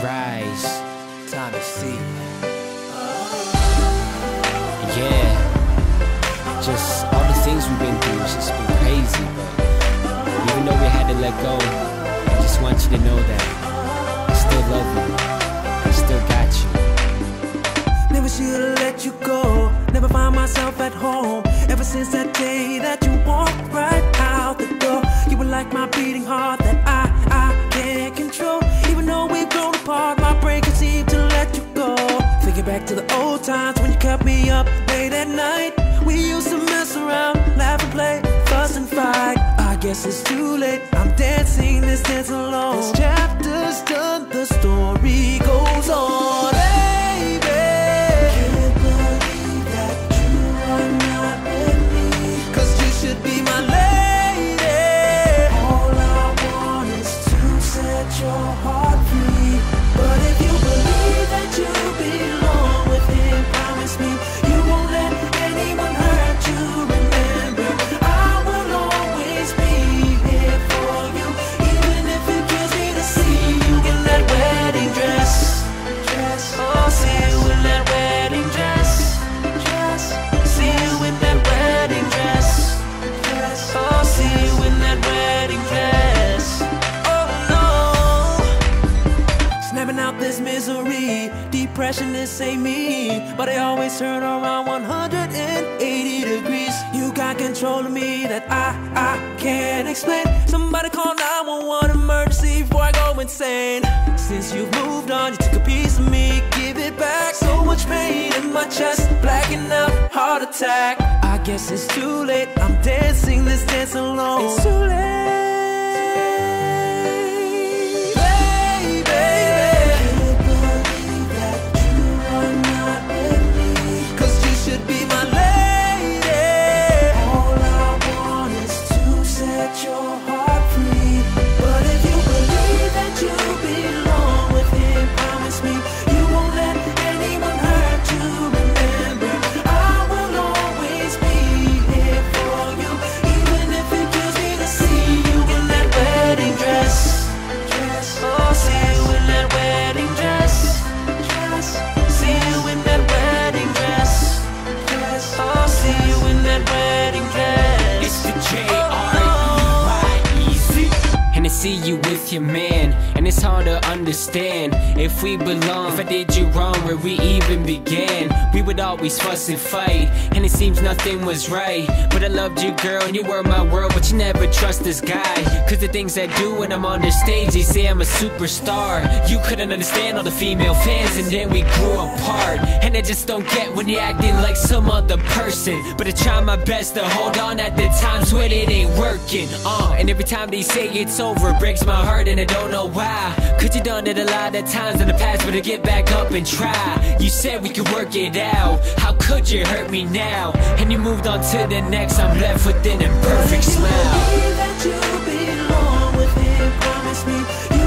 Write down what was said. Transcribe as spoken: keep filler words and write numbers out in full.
rise, time to see. Yeah, just all the things we've been through, it's just been crazy. But even though we had to let go, I just want you to know that I still love you, I still got you. Never should've let you go, never find myself at home. Ever since that day that you walked right out the door, you were like my beating heart that I, I can't control. Even though we've grown apart, my brain can seem to let you go. Thinking back to the old times when you kept me up late at night. We used to mess around, laugh and play, fuss and fight. I guess it's too late, I'm dancing this dance alone. This chapter's done, the story goes on. Your heart free. But if you believe that you belong with him, promise me you won't let anyone hurt you. Remember, I will always be here for you, even if it kills me to see you in that wedding dress. Dress. Oh, see you in that wedding dress. Dress. See you in that wedding dress. Dress. Oh, see you in that wedding dress. Snapping out this misery, depression, this ain't me. But I always turn around one hundred eighty degrees. You got control of me that I, I can't explain. Somebody call nine one one emergency before I go insane. Since you've moved on, you took a piece of me, give it back. So much pain in my chest, blacking out, heart attack. I guess it's too late, I'm dancing this dance alone. It's too late. Your heart free. But if you believe that you belong with him, promise me you won't let anyone hurt you. Remember, I will always be here for you, even if it kills me to see you in that wedding dress. Dress. Oh, see you in that wedding dress. Dress. See you in that wedding dress. Dress. Oh, see you in that wedding dress. It's the J R And to see you with your man, and it's hard to understand if we belong. If I did you wrong, where we even began, we would always fuss and fight, and it seems nothing was right. But I loved you, girl, and you were my world. But you never trust this guy, cause the things I do when I'm on the stage, they say I'm a superstar. You couldn't understand all the female fans, and then we grew apart. And I just don't get when you're acting like some other person. But I try my best to hold on at the times when it ain't working. Uh, and every time they say it's over, it breaks my heart and I don't know why. Cause you done it a lot of times in the past, but to get back up and try. You said we could work it out, how could you hurt me now? And you moved on to the next, I'm left with an imperfect smile. Believe that you belong with him, promise me